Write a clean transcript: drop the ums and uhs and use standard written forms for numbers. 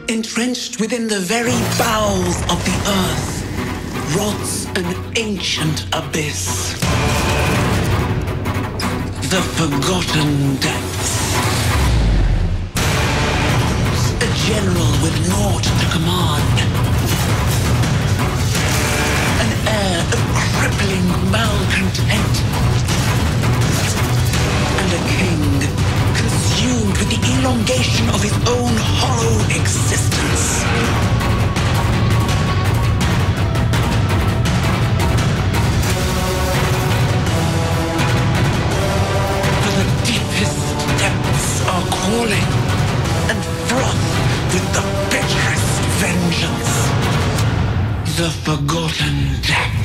Entrenched within the very bowels of the earth, rots an ancient abyss. The Forgotten Depths. A general with naught to command. An heir of crippling malcontent. And a king consumed with the elongation of his own hollow existence. For the deepest depths are calling, and froth with the bitterest vengeance. The Forgotten Depths.